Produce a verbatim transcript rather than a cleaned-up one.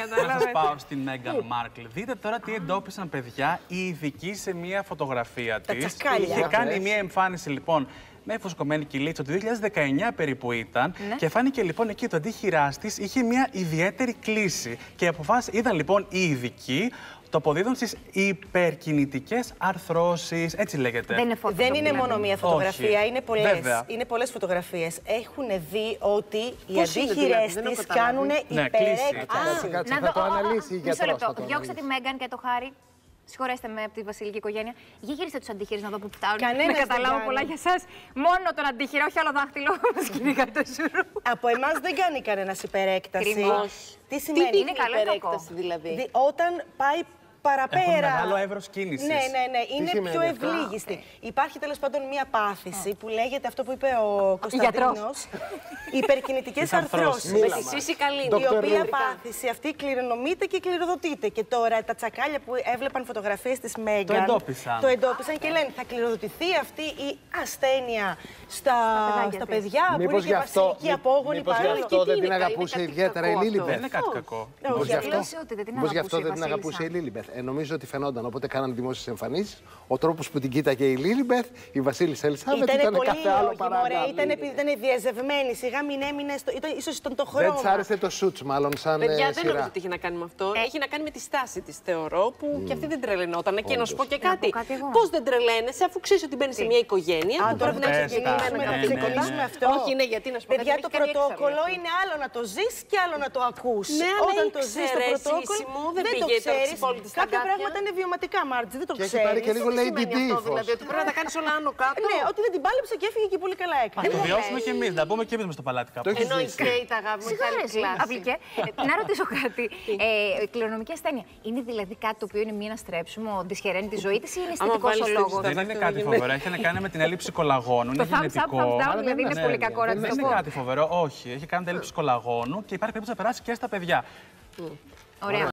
Να σας πάω στην Μέγαν Μάρκλ. Δείτε τώρα τι εντόπισαν, παιδιά, οι ειδικοί σε μία φωτογραφία της. Είχε κάνει μία εμφάνιση λοιπόν με φουσκωμένη κυλίτσα, το δύο χιλιάδες δεκαεννιά περίπου ήταν. Ναι. Και φάνηκε λοιπόν εκεί το αντίχειράς της είχε μία ιδιαίτερη κλίση. Και αποφάσισαν, είδαν λοιπόν οι ειδικοί, το αποδίδουν στις υπερκινητικές αρθρώσεις, έτσι λέγεται. Δεν είναι, Δεν είναι μόνο μία φωτογραφία, είναι πολλές, είναι πολλές φωτογραφίες. Έχουν δει ότι οι αντίχειρές της κάνουν ναι, υπερέκταση. Κάτσε, θα το αναλύσει η γιατρός. Διώξτε τη Μέγαν και το Χάρη. Συγχωρέστε με από τη βασιλική οικογένεια. Για γυρίστε τους αντίχειρες να δω που φτάνουν. Κανένας να καταλάβω πολλά για εσάς. Μόνο τον αντίχειρα, όχι άλλο δάχτυλο. Μας κυνηγάει το σουρού. Από εμάς δεν κάνει κανένας υπερέκταση. Κρυμός. Τι σημαίνει Τι είναι καλό υπερέκταση δηλαδή? Δη, όταν πάει παραπέρα. Έχουν μεγάλο εύρος κίνησης. Ναι, ναι, ναι. Είναι πιο αυτό? ευλίγιστη. Υπάρχει τέλος πάντων μία πάθηση που λέγεται αυτό που είπε ο Κωνσταντίνος. Υπερκινητικές αρθρώσεις. Η οποία πάθηση αυτή κληρονομείται και κληροδοτείται. Και τώρα τα τσακάλια που έβλεπαν φωτογραφίες της Μέγαν το εντόπισαν. Το εντόπισαν και λένε θα κληροδοτηθεί αυτή η ασθένεια στα, στα παιδιά που είναι και βασιλική απόγονη. Μήπως γι' αυτό δεν την αγαπούσε ιδιαίτερα η Λίλιμπεθ? Δεν είναι κάτι κακό. Μήπως γι' αυτό δεν την αγαπούσε η Λίλιμπεθ? Ε, νομίζω ότι φαινόταν. Οπότε κάναν δημόσιες εμφανίσεις. Ο τρόπος που την κοίταγε η Λίλιμπεθ, η Βασίλισσα Ελισάβετ, ήταν κάθε άλλο παράδειγμα. Ήταν επειδή ήταν διαζευμένη, σιγά μην έμεινε. Ίσως ήταν το χρόνο. Δεν της άρεσε το σουτς, μάλλον σαν Παιδιά, σειρά. δεν νομίζω ότι έχει να κάνει με αυτό. Έχει να κάνει με τη στάση της, θεωρώ, που mm. και αυτή δεν τρελαινόταν. Και να σου πω και κάτι. Πώς δεν τρελαίνεσαι, αφού ξέρεις ότι μπαίνεις σε μια οικογένεια. Α, τώρα δεν έχει ξεκινήσουμε αυτό. Όχι, ναι, γιατί να σου πω. Παιδιά, το πρωτόκολλο είναι άλλο να το ζεις και άλλο να το ακούς. Όταν το ζεις το πρωτόκολλο, δεν το ξέρεις. Κάποια πράγματα είναι βιωματικά, Μάρτζη, δεν το ξέρεις. Και έχει πάρει και λίγο Lady Di. Δηλαδή ότι πρέπει να τα κάνεις όλα άνω κάτω. Ναι, ότι δεν την πάλεψε και έφυγε και πολύ καλά έκανε. Να το βιώσουμε κι εμείς, να μπούμε κι εμείς μες στο παλάτι κάπου. Εννοείται, τα αγάπη μου. Να ρωτήσω κάτι. Κληρονομική ασθένεια. Είναι δηλαδή κάτι το οποίο είναι μία να στρέψουμε, δυσχεραίνει τη ζωή της ή είναι αισθητικός ο λόγος? Δεν είναι κάτι φοβερό. Έχει να κάνει με την έλλειψη κολαγόνου. Είναι γενετικό. Δηλαδή είναι πολύ κακό να το πω. Δεν είναι κάτι φοβερό, όχι. Έχει κάνει την έλλειψη κολαγόνου και υπάρχει περίπτωση να περάσει και στα παιδιά. Ωραία.